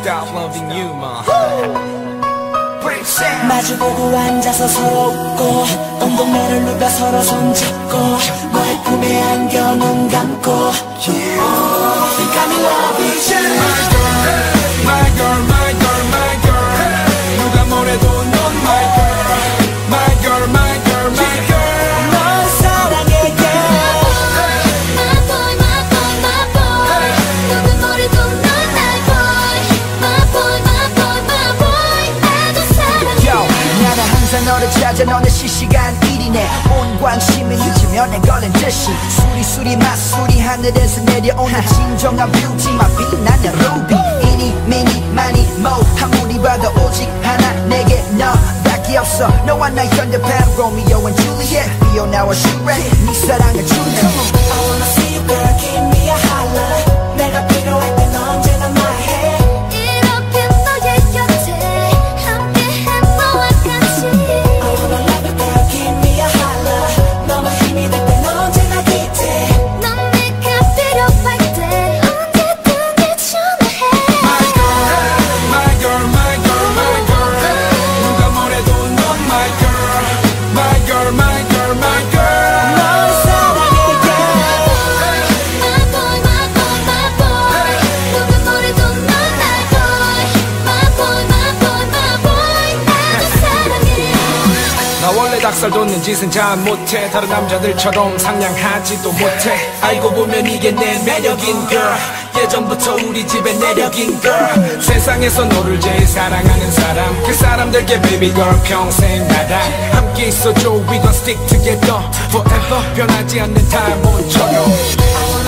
stop loving you, ma. 마주보고 앉아서 서로 웃고 운동매를 누벼 서로 손잡고 너의 품에 안겨 눈 감고 Think I'm in love with you My girl, my girl, my girl 누가 뭐래도 넌 my girl My girl, my girl, my girl 널 사랑해 girl My boy, my boy, my boy 누가 뭐래도 넌 나의 boy My boy, my boy, my boy 나도 사랑해 Yo, 나는 항상 너를 찾아 너는 실시간 일이네 온 관심을 잊으면 내 걸린 듯이 수리수리 맛수리 하늘에서 내려오는 진정한 뷰티 막 빛나는 루비 이니 미니 마니 뭐 아무리 봐도 오직 하나 내게 너밖에 없어 너와 나 현대판 로미오 and 줄리엣 비오나와 슈렉 네 사랑을 주네 I wanna see you girl give me a holler 내가 필요할 땐 언제나 말해 이렇게 너의 곁에 함께해 너와 같이 I wanna love you girl give me a holler 너만 힘이 될 땐 언제나 곁에 넌 내가 필요할 때 언제든지 전화해 My girl, my girl, my girl 누가 뭐래도 넌 my girl My girl, my girl, my girl 널 사랑해 girl My boy, my boy, my boy 누가 뭐래도 넌 나의 boy My boy, my boy, my boy 나도 사랑해 나 원래 닭살 돋는 짓은 잘 못해 다른 남자들처럼 상냥하지도 못해 알고 보면 이게 내 매력인 girl 예전부터 우리 집의 내력인 girl 세상에서 너를 제일 사랑하는 사람 그 사람들께 baby girl 평생 나랑 함께 있어줘 we gon' stick together forever 변하지 않는 다이몬드처럼